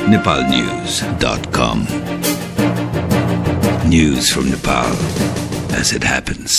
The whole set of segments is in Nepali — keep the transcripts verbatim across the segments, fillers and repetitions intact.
nepal news dot com. News from Nepal as it happens.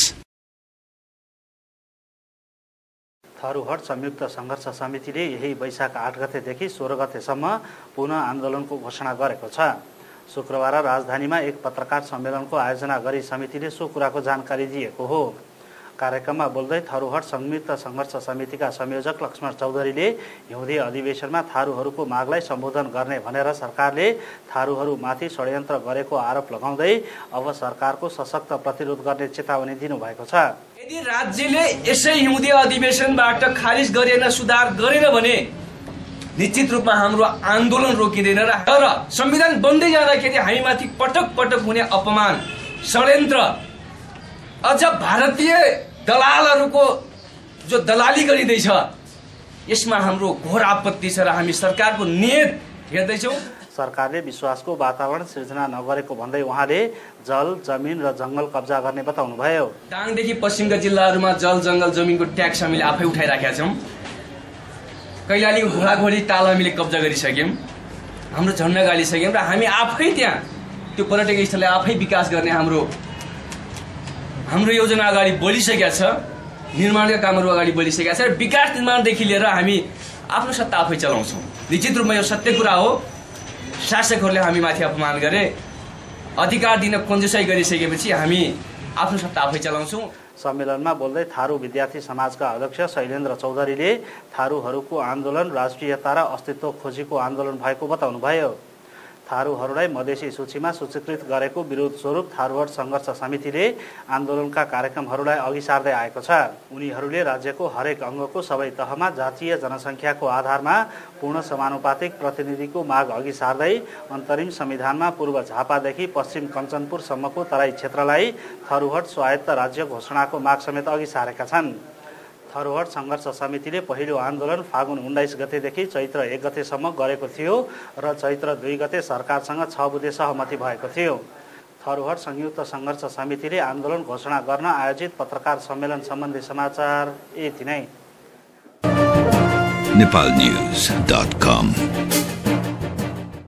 Tharuhat संयुक्त संघर्ष समितिले यही वैशाख आठ गतेदेखि सोह्र गतेसम्म पुनः आन्दोलनको घोषणा गरेको छ। शुक्रबार राजधानीमा एक पत्रकार सम्मेलनको आयोजना गरी समितिले सो कुराको जानकारी दिएको हो। कार्यक्रममा बोल्दै थारूहट संयुक्त संघर्ष समितिका संयोजक लक्ष्मण चौधरीले हिउँदे अधिवेशनमा थारूहरूको मागलाई सम्बोधन गर्ने भनेर सरकारले थारूहरूमाथि षड्यन्त्र गरेको आरोप लगाउँदै अब सरकारको सशक्त प्रतिरोध गर्ने चेतावनी दिनुभएको छ। यदि राज्यले यसै हिउँदे अधिवेशनबाट खारिज गरेन, सुधार गरेन भने निश्चित रूपमा हाम्रो आन्दोलन रोकिँदैन र तर संविधान बन्दै जाँदाखेरि हामीमाथि पटक पटक हुने अपमान, षड्यन्त्र, अझ भारतीय दलालहरूको जो दलाली गरिँदैछ यसमा हाम्रो घोर आपत्ति छ र हामी सरकारको नियत हेर्दैछौँ। सरकारले विश्वासको वातावरण सृजना नगरेको भन्दै उहाँले जल, जमिन र जंगल कब्जा गर्ने बताउनुभयो। दाङदेखि पश्चिमका जिल्लाहरूमा जल, जंगल, जमिनको ट्याक्स हामीले आफै उठाइराखेका छौँ। कैलालीको घोडाघोडी ताल हामीले कब्जा गरिसक्यौँ, हाम्रो झन्डा गालिसक्यौँ र हामी आफै त्यहाँ त्यो पर्यटकीय स्थललाई आफै विकास गर्ने हाम्रो हाम्रो योजना अगाडि बढिसकेका छ। निर्माणका कामहरू अगाडि बढिसकेका छ र विकास निर्माणदेखि लिएर हामी आफ्नो सत्ता आफै चलाउँछौँ। निश्चित रूपमा यो सत्य कुरा हो। शासकहरूले हामी माथि अपमान गरे, अधिकार दिन कन्जुसाइ गरिसकेपछि हामी आफ्नो सत्ता आफै चलाउँछौँ। सम्मेलनमा बोल्दै थारू विद्यार्थी समाजका अध्यक्ष शैलेन्द्र चौधरीले थारूहरूको आन्दोलन राष्ट्रियता र अस्तित्व खोजीको आन्दोलन भएको बताउनुभयो। थारूहरूलाई मधेसी सूचीमा सूचीकृत गरेको विरोध स्वरूप थारूहट संघर्ष समितिले आन्दोलनका कार्यक्रमहरूलाई अघि सार्दै आएको छ। उनीहरूले राज्यको हरेक अङ्गको सबै तहमा जातीय जनसङ्ख्याको आधारमा पूर्ण समानुपातिक प्रतिनिधिको माग अघि सार्दै अन्तरिम संविधानमा पूर्व झापादेखि पश्चिम कञ्चनपुरसम्मको तराई क्षेत्रलाई थारूहट स्वायत्त राज्य घोषणाको माग समेत अघि सारेका छन्। थारूहट संघर्ष समितिले पहिलो आन्दोलन फागुन उन्नाइस गतेदेखि चैत्र एक गतेसम्म गरेको थियो र चैत्र दुई गते सरकारसँग छ बुँदे सहमति भएको थियो। थारूहट संयुक्त संघर्ष समितिले आन्दोलन घोषणा गर्न आयोजित पत्रकार सम्मेलन सम्बन्धी समाचार यति नै। nepal news dot com